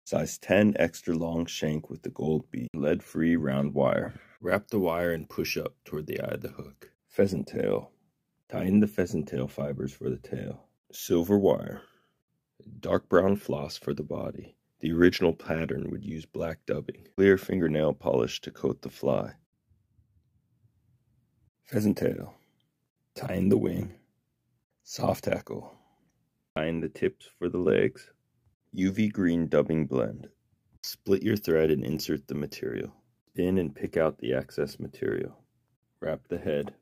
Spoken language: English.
Size 10 extra long shank with the gold bead. Lead-free round wire. Wrap the wire and push up toward the eye of the hook. Pheasant tail. Tighten the pheasant tail fibers for the tail. Silver wire. Dark brown floss for the body. The original pattern would use black dubbing. Clear fingernail polish to coat the fly. Pheasant tail. Tighten the wing. Soft tackle. Tighten the tips for the legs. UV green dubbing blend. Split your thread and insert the material. Spin and pick out the excess material. Wrap the head.